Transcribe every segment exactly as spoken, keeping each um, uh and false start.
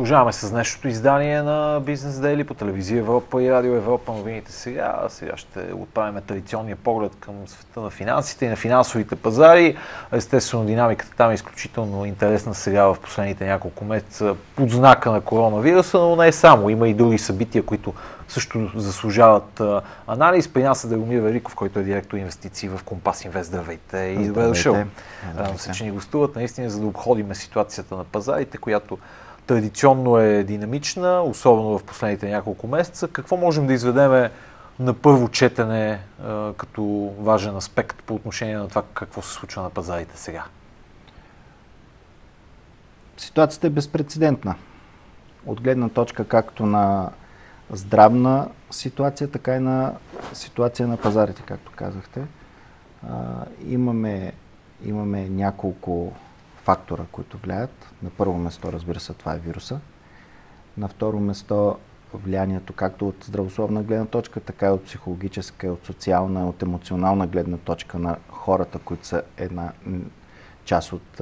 Продължаваме с днешното издание на Бизнес Дейли по телевизия Европа и Радио Европа. Новините сега. Сега ще отправим традиционния поглед към света на финансите и на финансовите пазари. Естествено, динамиката там е изключително интересна сега в последните няколко месеца под знака на коронавируса, но не е само. Има и други събития, които също заслужават анализ. При нас е Драгомир Великов, който е директор инвестиции в Компас Инвест. Здравейте и добре дошъл. Радвам се, че ни гостуват наистина, за да обходим ситуацията на пазарите, която традиционно е динамична, особено в последните няколко месеца. Какво можем да изведеме на първо четене а, като важен аспект по отношение на това какво се случва на пазарите сега? Ситуацията е безпрецедентна. От гледна точка както на здравна ситуация, така и на ситуация на пазарите, както казахте. А, имаме, имаме няколко фактора, които влияят. На първо место, разбира се, това е вируса. На второ место влиянието както от здравословна гледна точка, така и от психологическа, от социална, от емоционална гледна точка на хората, които са една част от,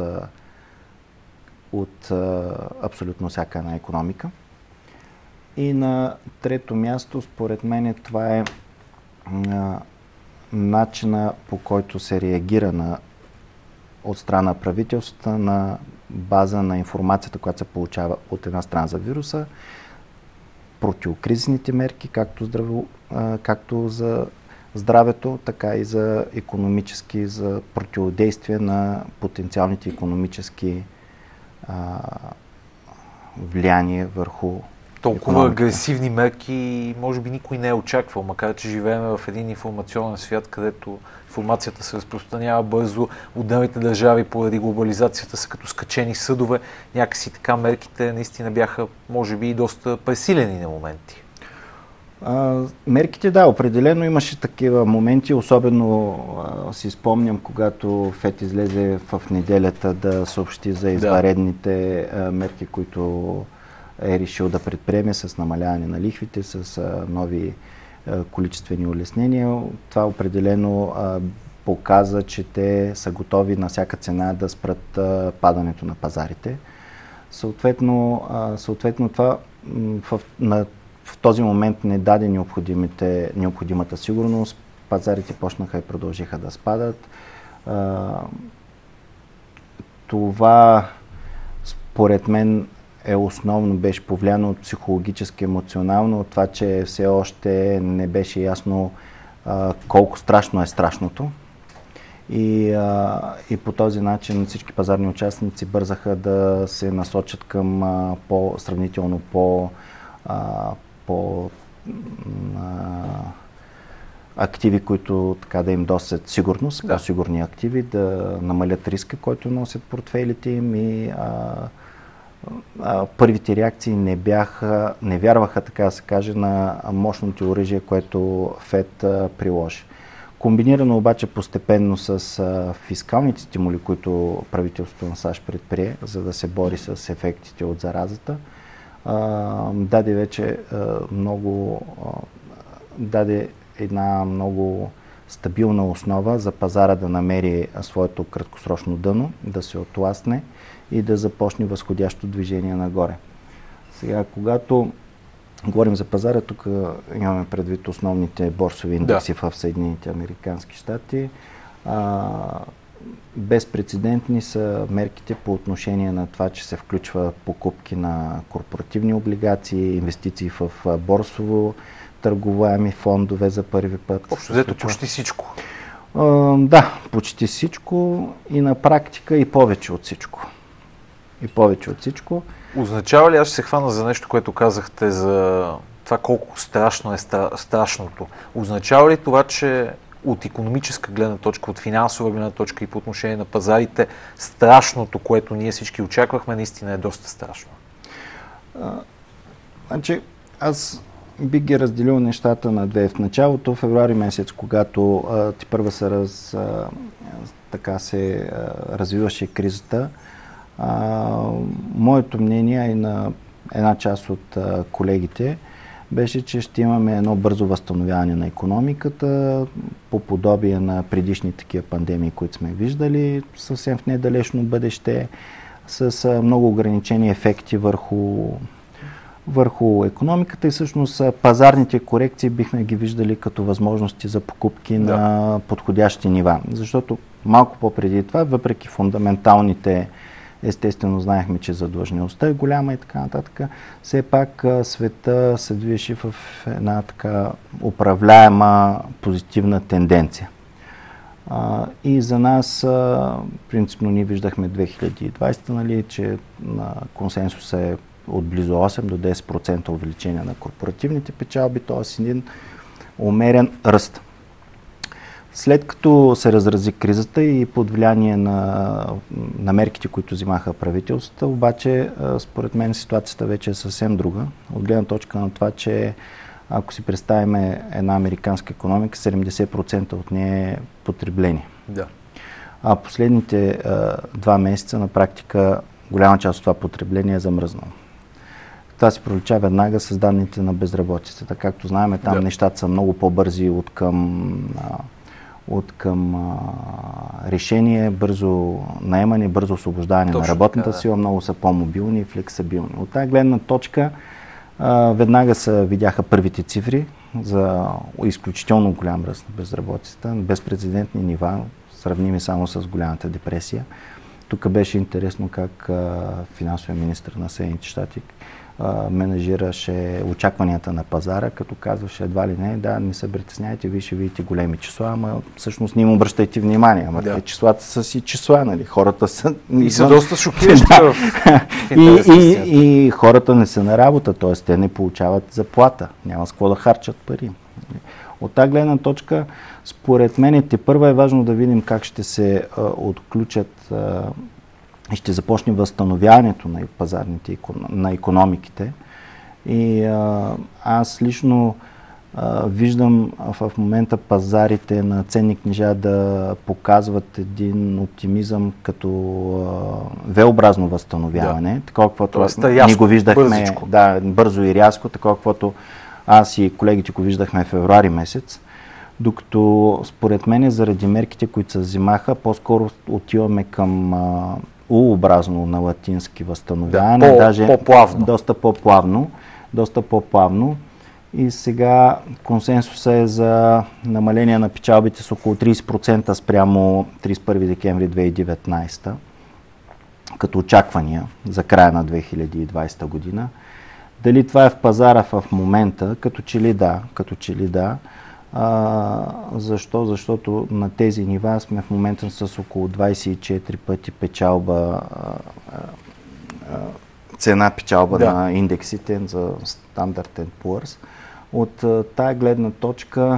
от абсолютно всяка една икономика. И на трето място, според мен, това е а, начина, по който се реагира на от страна на правителствата на база на информацията, която се получава от една страна за вируса, противокризисните мерки, както, здраво, а, както за здравето, така и за икономически, за противодействие на потенциалните икономически а, влияния върху толкова икономика. Агресивни мерки може би никой не е очаквал, макар че живеем в един информационен свят, където информацията се разпространява бързо, отделните държави поради глобализацията са като скачени съдове. Някакси така мерките наистина бяха, може би, и доста пресилени на моменти. А, мерките, да, определено имаше такива моменти, особено а, си спомням, когато ФЕД излезе в неделята да съобщи за извънредните а, мерки, които е решил да предприеме с намаляване на лихвите, с а, нови а, количествени улеснения. Това определено а, показа, че те са готови на всяка цена да спрат а, падането на пазарите. Съответно, а, съответно това в, на, в този момент не даде необходимата сигурност. Пазарите почнаха и продължиха да спадат. А, това, според мен, е основно, беше повлияно от психологически, емоционално, от това, че все още не беше ясно а, колко страшно е страшното. И, а, и по този начин всички пазарни участници бързаха да се насочат към а, по, сравнително по, а, по а, активи, които така да им досят сигурност, да. По-сигурни активи, да намалят риска, който носят портфейлите им и а, първите реакции не бяха, не вярваха, така да се каже, на мощното оръжие, което ФЕД приложи. Комбинирано обаче постепенно с а, фискалните стимули, които правителството на САЩ предприе, за да се бори с ефектите от заразата, а, даде вече а, много, а, даде една много стабилна основа за пазара да намери своето краткосрочно дъно, да се отласне и да започне възходящо движение нагоре. Сега, когато говорим за пазара, тук имаме предвид основните борсови индекси да. В Съединените американски щати. А, безпрецедентни са мерките по отношение на това, че се включва покупки на корпоративни облигации, инвестиции в борсово търгуваеми фондове за първи път. Общо взето почти всичко. А, да, почти всичко и на практика и повече от всичко. И повече от всичко. Означава ли, аз ще се хвана за нещо, което казахте за това колко страшно е страшното. Означава ли това, че от икономическа гледна точка, от финансова гледна точка и по отношение на пазарите, страшното, което ние всички очаквахме, наистина е доста страшно? А, значи, аз бих ги разделил нещата на две. В началото, февруари месец, когато а, ти първа се, раз, а, така се а, развиваше кризата, а, моето мнение и на една част от а, колегите беше, че ще имаме едно бързо възстановяване на икономиката, по подобие на предишни такива пандемии, които сме виждали съвсем в недалечно бъдеще, с а, много ограничени ефекти върху върху икономиката и всъщност пазарните корекции бихме ги виждали като възможности за покупки да. на подходящи нива. Защото малко по-преди това, въпреки фундаменталните, естествено знаехме, че задлъжнялостта е голяма и така нататък, все пак света се движи в една така управляема позитивна тенденция. А, и за нас, а, принципно, ние виждахме две хиляди и двадесета, нали, че на консенсус е от близо осем до десет процента увеличение на корпоративните печалби, т.е. един умерен ръст. След като се разрази кризата и под влияние на, на мерките, които взимаха правителствата, обаче според мен ситуацията вече е съвсем друга. От гледна точка на това, че ако си представим една американска икономика, седемдесет процента от нея е потребление. Да. А последните а, два месеца на практика голяма част от това потребление е замръзнало. Това се пролича веднага с данните на безработицата. Както знаем, там да. нещата са много по-бързи от към, а, от към а, решение, бързо наемане, бързо освобождаване Точно, на работната да. сила, много са по-мобилни и флексибилни. От тази гледна точка а, веднага се видяха първите цифри за изключително голям ръст на безработицата, безпрецедентни нива, сравними само с голямата депресия. Тук беше интересно как а, финансовия министър на Съединените щати а, менажираше очакванията на пазара, като казваше едва ли не, да, не се притесняйте, вие ще видите големи числа, ама всъщност не им обръщайте внимание, ама да. числата са си числа, нали, хората са... И са доста шокиращи в и, и, и хората не са на работа, т.е. те не получават заплата, няма с какво да харчат пари. От тази гледна точка, според мен, тепърва е важно да видим как ще се а, отключат а, и ще започне възстановяването на пазарните, на икономиките. И а, аз лично а, виждам в момента пазарите на ценни книжа да показват един оптимизъм като а, V-образно възстановяване. Да. Такова, каквото ние го виждахме да, бързо и рязко, такова, каквото аз и колегите го видяхме в февруари месец, докато според мен заради мерките, които се взимаха, по-скоро отиваме към а, U-образно на латински възстановяване, да, по, даже по-плавно. доста по-плавно, доста по-плавно. И сега консенсуса е за намаление на печалбите с около тридесет процента спрямо тридесет и първи декември две хиляди и деветнадесета, като очаквания за края на две хиляди и двадесета година. Дали това е в пазара в момента? Като че ли да, като че ли да. А, защо? Защото на тези нива сме в момента с около двадесет и четири пъти печалба, а, а, цена печалба да. на индексите за Standard енд Poor's. От а, тая гледна точка,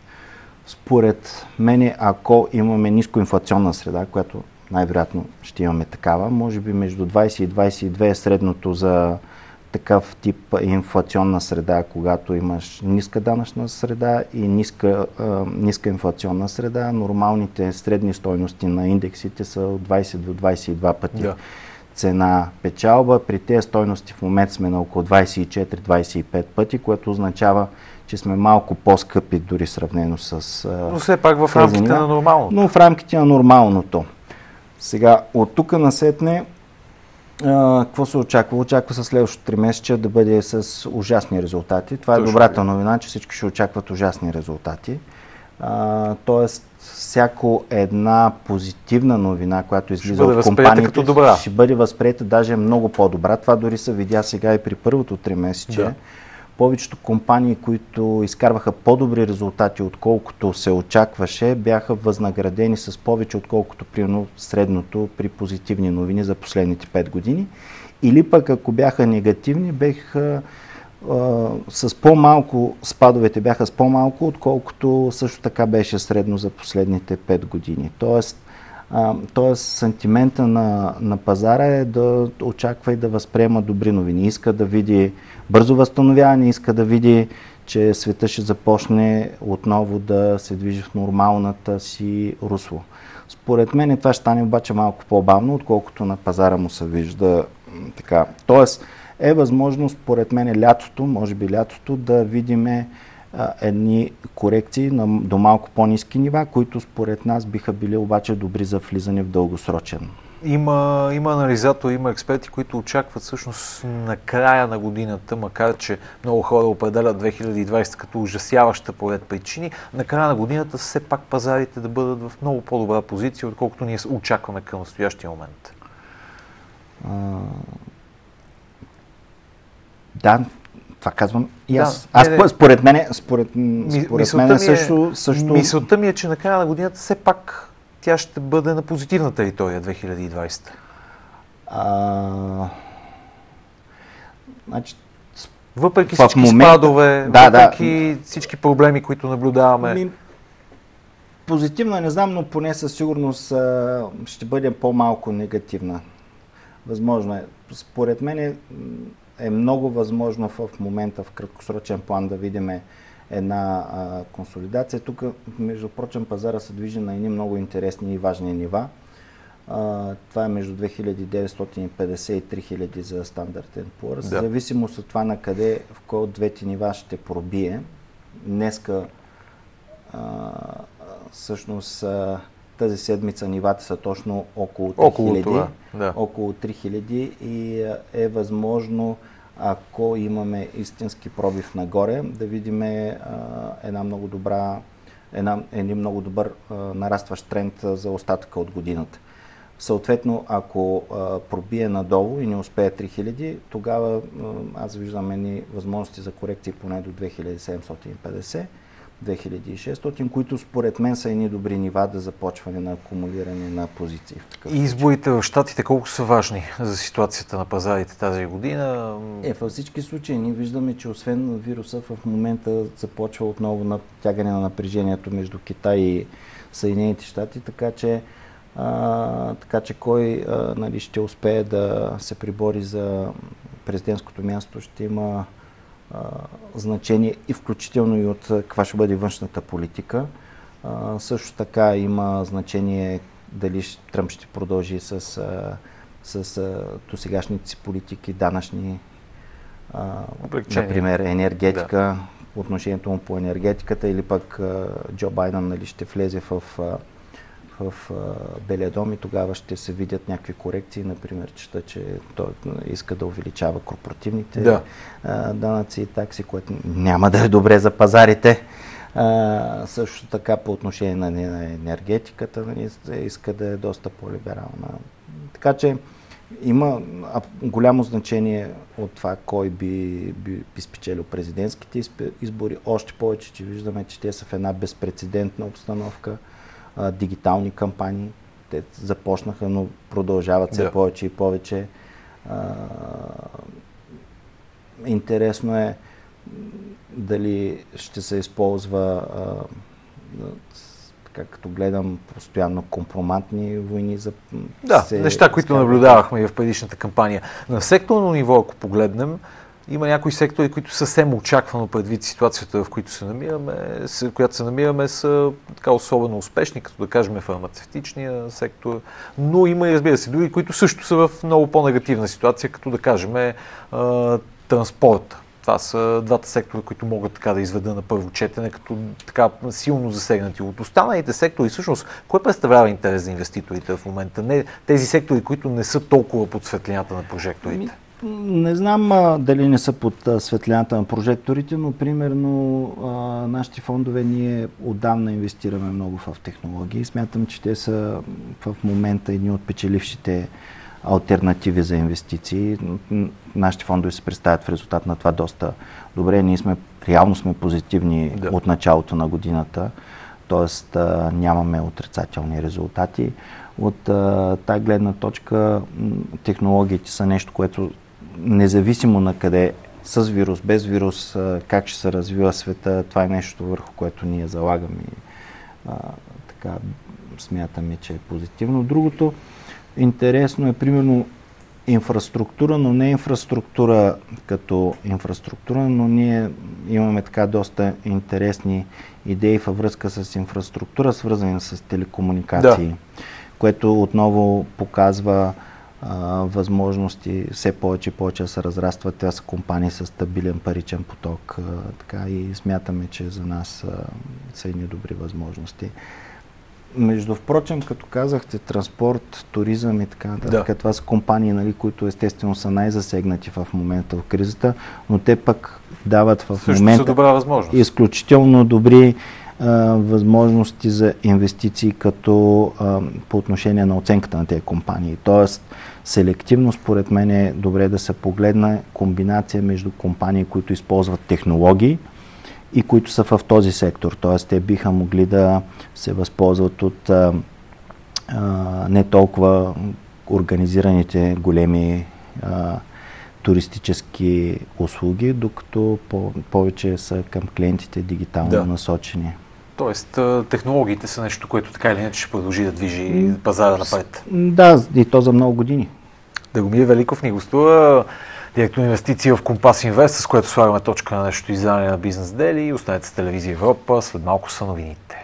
според мен, ако имаме нискоинфлационна среда, която най-вероятно ще имаме такава, може би между двадесет и двадесет и две е средното за такъв тип инфлационна среда, когато имаш ниска данъчна среда и ниска, а, ниска инфлационна среда. Нормалните средни стойности на индексите са от двадесет до двадесет и два пъти yeah. цена печалба. При тези стойности в момента сме на около двадесет и четири до двадесет и пет пъти, което означава, че сме малко по-скъпи дори сравнено с... Но все пак в рамките на нормалното. Но в рамките на нормалното. Сега, от тук насетне, Uh, какво се очаква? Очаква се следващото тримесечие да бъде с ужасни резултати. Това Точно. е добрата новина, че всички ще очакват ужасни резултати. Uh, тоест, всяко една позитивна новина, която излиза от компаниите, ще бъде възприета даже много по-добра. Това дори се видя сега и при първото тримесечие. Да. Повечето компании, които изкарваха по-добри резултати, отколкото се очакваше, бяха възнаградени с повече, отколкото примерно средното при позитивни новини за последните пет години. Или пък ако бяха негативни, бяха а, с по-малко, спадовете бяха с по-малко, отколкото също така беше средно за последните пет години. Тоест, а, тоест сантимента на, на пазара е да очаква и да възприема добри новини. Иска да види бързо възстановяване, иска да види, че света ще започне отново да се движи в нормалната си русло. Според мен това ще стане обаче малко по-бавно, отколкото на пазара му се вижда така. Тоест е възможно, според мен, лятото, може би лятото, да видиме а, едни корекции на, до малко по-ниски нива, които според нас биха били обаче добри за влизане в дългосрочен Има, има анализатори, има експерти, които очакват всъщност на края на годината, макар че много хора определят две хиляди и двадесета като ужасяваща по ред причини, на края на годината все пак пазарите да бъдат в много по-добра позиция, отколкото ние очакваме към настоящия момент. А... Да, това казвам и аз. Да, аз не, според мен, според, според мен също, също... Мисълта ми е, че на края на годината все пак тя ще бъде на позитивна територия две хиляди и двадесета. А... Значи, въпреки всички момента... спадове, да, въпреки да. всички проблеми, които наблюдаваме. Ми... Позитивна не знам, но поне със сигурност а, ще бъде по-малко негативна. Възможно е. Според мен е, е много възможно в момента в краткосрочен план да видим една а, консолидация. Тук, между прочим, пазара се движи на едни много интересни и важни нива. А, това е между две хиляди деветстотин и петдесет и три хиляди за стандартен Poor's. Да. В зависимост от това на къде, в кой от двете нива ще пробие. Днеска а, всъщност а, тази седмица нивата са точно около три хиляди. Около, да. около три хиляди и а, е възможно, ако имаме истински пробив нагоре, да видим а, една много добра, една, един много добър а, нарастващ тренд за остатъка от годината. Съответно, ако а, пробие надолу и не успее три хиляди, тогава а, аз виждам едни възможности за корекции поне до две хиляди седемстотин и петдесет, две хиляди и шестстотин, които според мен са едни добри нива да започване на акумулиране на позиции. И изборите в щатите колко са важни за ситуацията на пазарите тази година? Е, във всички случаи ние виждаме, че освен вируса в момента започва отново натягане на напрежението между Китай и Съединените щати, така че А, така че кой а, нали, ще успее да се прибори за президентското място, ще има а, значение и включително и от каква ще бъде външната политика. А, също така има значение дали Тръмп ще продължи с, а, с а, досегашните си политики, данъчни, а, например енергетика, да. Отношението му по енергетиката, или пък а, Джо Байден нали, ще влезе в а, в Белия дом и тогава ще се видят някакви корекции. Например, чета, че той иска да увеличава корпоративните да. данъци и такси, което няма да е добре за пазарите. А, също така по отношение на енергетиката иска да е доста по-либерална. Така че има голямо значение от това кой би, би, би спечелил президентските избори. Още повече, че виждаме, че те са в една безпрецедентна обстановка. Дигитални кампании. Те започнаха, но продължават все да. повече и повече. А, интересно е дали ще се използва, а, така като гледам, постоянно компроматни войни. За да, се неща, които скарват. Наблюдавахме и в предишната кампания. На секторно ниво, ако погледнем, има някои сектори, които съвсем очаквано предвид ситуацията, в която се намираме, в която се намираме, са така особено успешни, като да кажем фармацевтичния сектор, но има и разбира се други, които също са в много по-негативна ситуация, като да кажем транспорта. Това са двата сектора, които могат така да изведа на първо четене, като така силно засегнати. От останалите сектори, всъщност, кое представлява интерес за инвеститорите в момента? Не, тези сектори, които не са толкова под светлината на прожекторите. Не знам а, дали не са под а, светлината на прожекторите, но примерно а, нашите фондове ние отдавна инвестираме много в технологии. Смятам, че те са в момента едни от печелившите алтернативи за инвестиции. Нашите фондове се представят в резултат на това доста добре. Ние сме, реално сме позитивни да. от началото на годината, т.е. нямаме отрицателни резултати. От а, тази гледна точка технологиите са нещо, което независимо на къде, с вирус, без вирус, как ще се развива света, това е нещо върху което ние залагаме и а, така смятаме, че е позитивно. Другото интересно е примерно инфраструктура, но не инфраструктура като инфраструктура, но ние имаме така доста интересни идеи във връзка с инфраструктура, свързани с телекомуникации, да. което отново показва а, възможности все повече и повече да се разрастват. Това са компании с стабилен паричен поток а, така, и смятаме, че за нас а, са едни добри възможности. Между впрочем, като казахте, транспорт, туризъм и така нататък, да. това са компании, нали, които естествено са най-засегнати в момента в кризата, но те пък дават в Също момента добра възможност. изключително добри а, възможности за инвестиции като а, по отношение на оценката на тези компании. Тоест, селективно според мен е добре да се погледне комбинация между компании, които използват технологии и които са в този сектор. Т.е. те биха могли да се възползват от а, а, не толкова организираните големи а, туристически услуги, докато по- повече са към клиентите дигитално да. насочени. Тоест, технологиите са нещо, което така или иначе ще продължи да движи пазара напред. Да, и то за много години. Драгомир Великов ни гостува, директор инвестиции в Компас Инвест, с което слагаме точка на нещо издание на Бизнес Дели. Останете с телевизия Европа, след малко са новините.